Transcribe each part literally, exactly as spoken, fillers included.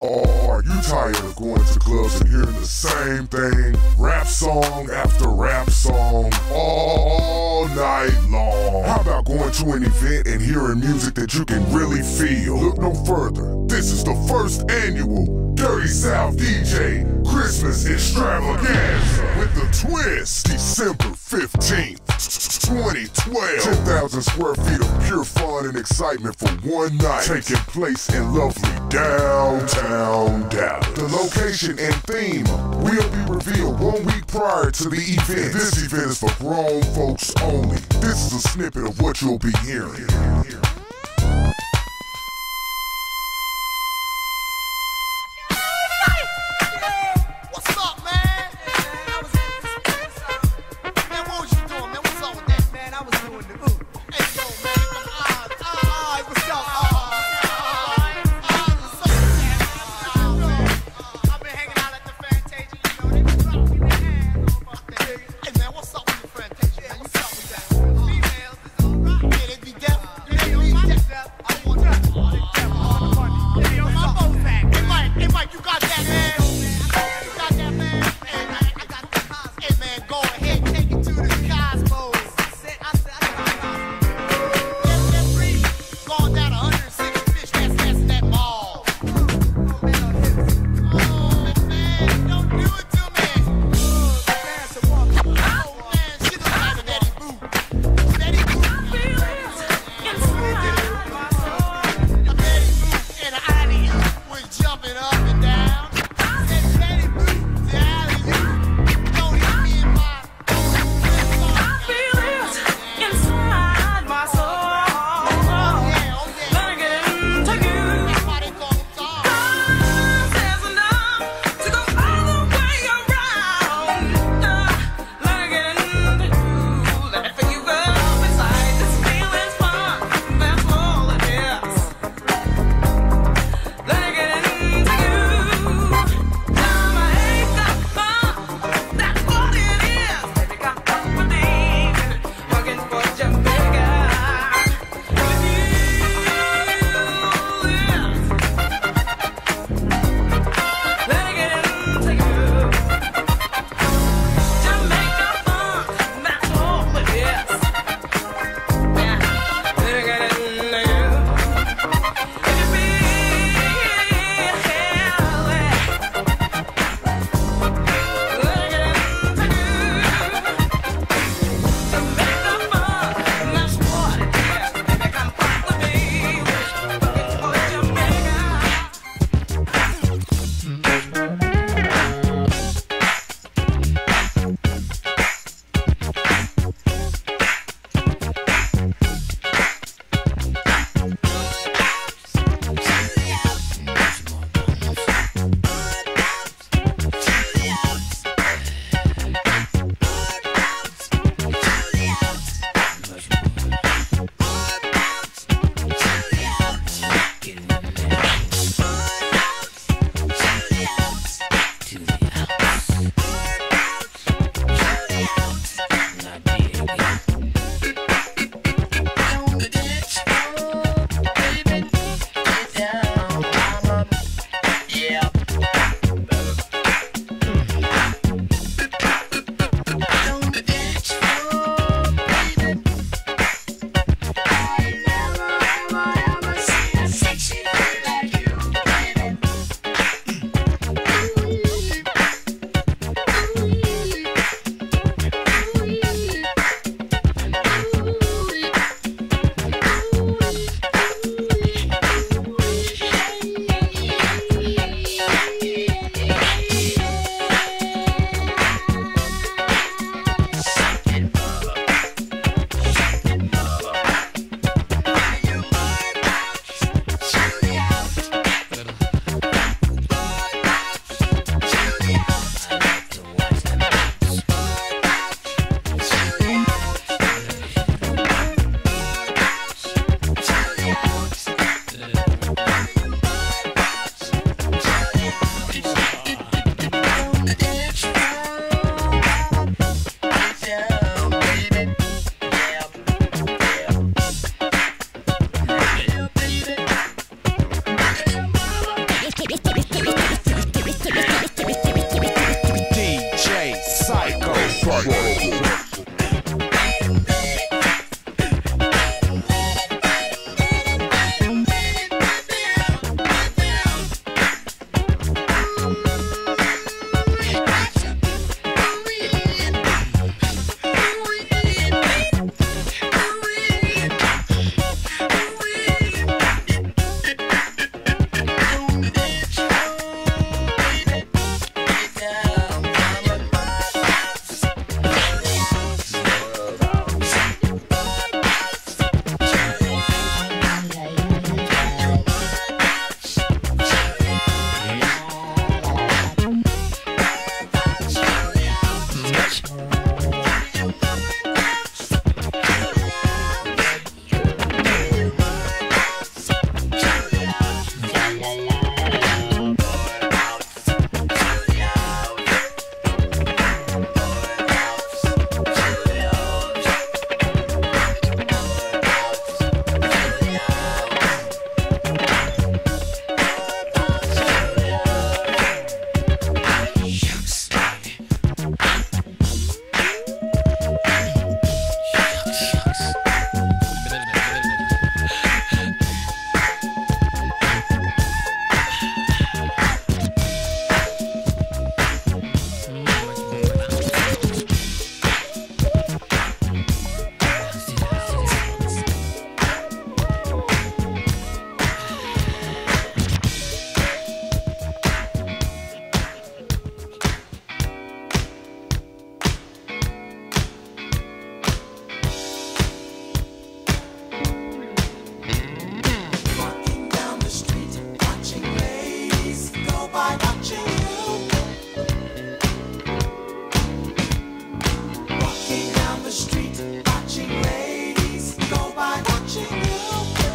Are you tired of going to clubs and hearing the same thing? Rap song after rap song, all night long. How about going to an event and hearing music that you can really feel? Look no further. This is the first annual Dirty South D J Christmas Extravaganza with the twist. December fifteenth, twenty twelve. ten thousand square feet of pure fun and excitement for one night, taking place in lovely downtown Dallas. The location and theme will be revealed one week prior to the event. This event is for grown folks only. This is a snippet of what you'll be hearing. Take it go by watching you. Walking down the street, watching ladies go by watching you.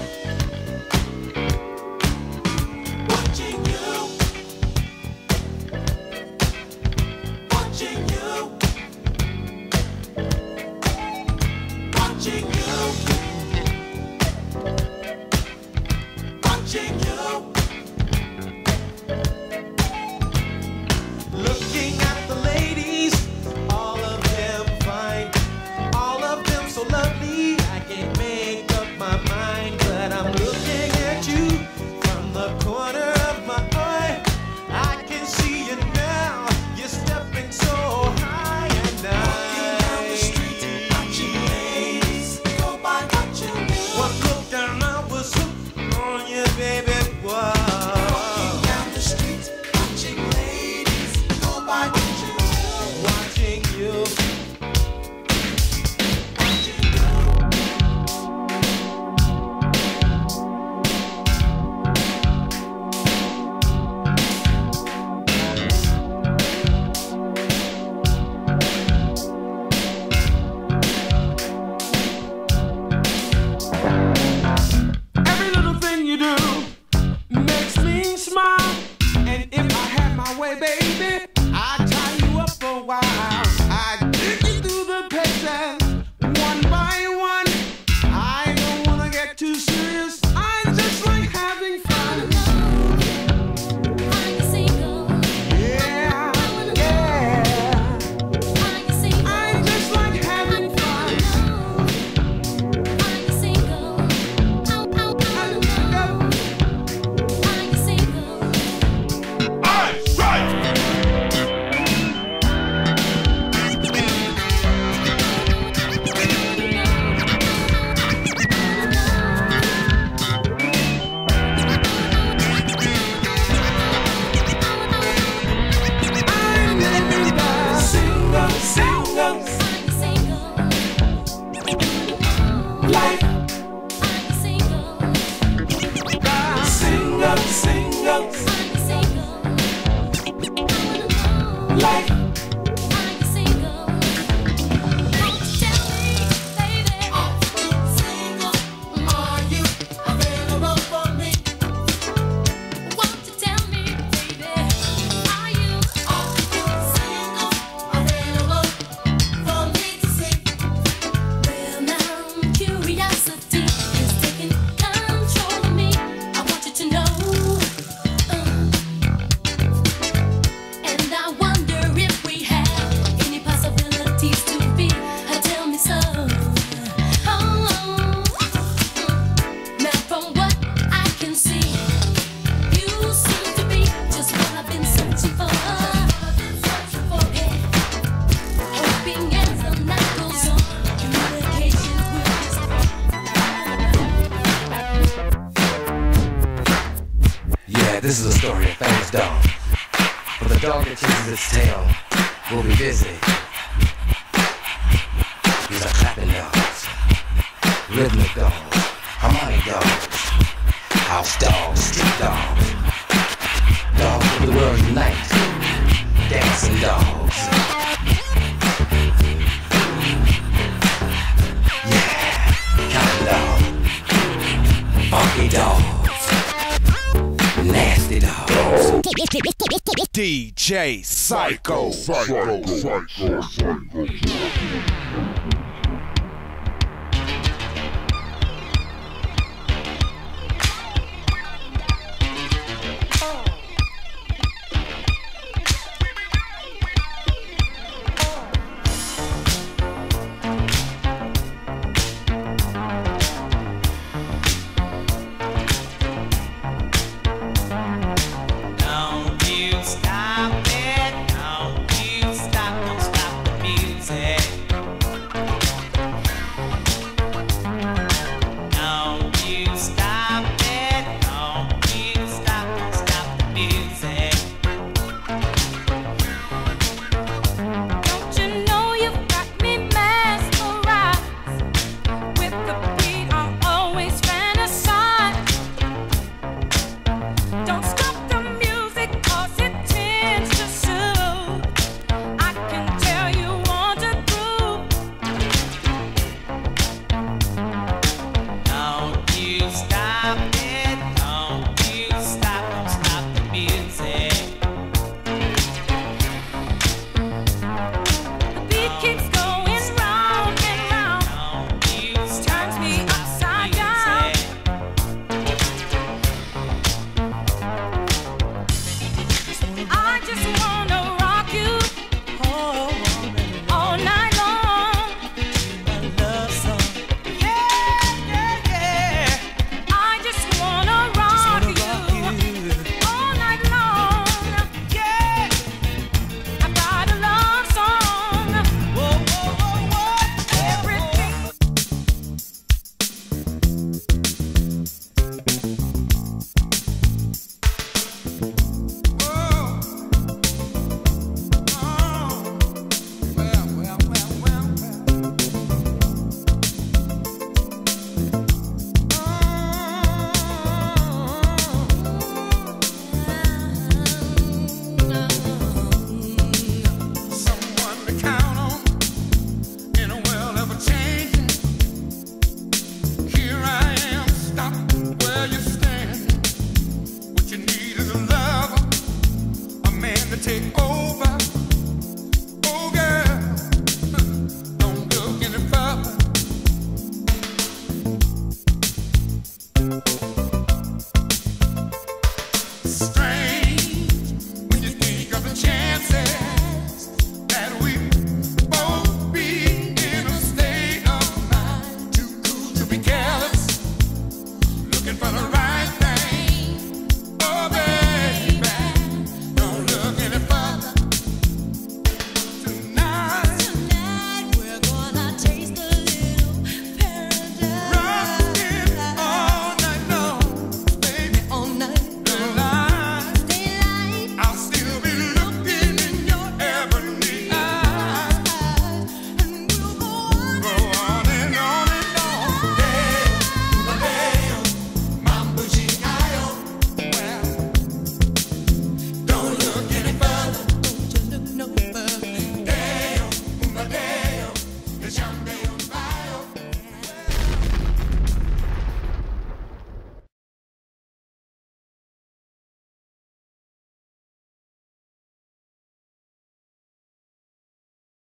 Watching you. Watching you. Watching you. Watching you. Looking at the ladies, all of them fine, all of them so lovely. I can't make up my mind, but I'm looking at you from the corner of my eye. I can see you now, you're stepping so high and I. Walking down the street, watching ladies go by watching you. One look and I was hooked on you, baby. Whoa. Walking down the street, watching ladies go by watching you. Watching you. Watching you. Every little thing you do makes me smile. And if I had my way, baby, I'd tie you up for a while. I'd take you through the paces, one by one. I don't wanna get too serious. I just like having fun. Yeah, yeah. I just like having fun. Single, life. Single, single, life. Are you available for me? Available for me to see? Well, now curiosity is taking control of me. I want you to know, uh, and I wonder if we have any possibilities to be. Uh, tell me so. Oh, now from what I can see, you seem to be just what I've been searching for. Yeah. Hoping as the night goes on, communication will just. Yeah, this is a story of famous dog. For the dog that chases its tail will be busy. These are clapping dogs, rhythmic dogs, harmonic dogs, house dogs, street dogs, dogs of the world unite, dancing dogs. Yeah, counting dogs, funky dogs, nasty dogs. D J Psycho. Psycho, psycho, psycho, psycho.